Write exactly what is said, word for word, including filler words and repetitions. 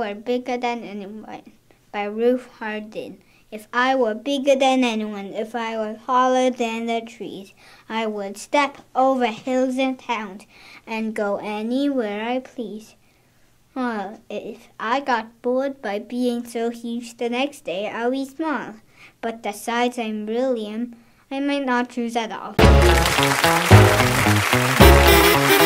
were bigger than anyone, by Ruth Hardin. If I were bigger than anyone, if I were taller than the trees, I would step over hills and towns and go anywhere I please. Well, if I got bored by being so huge the next day, I'll be small. But the size I really am, I might not choose at all.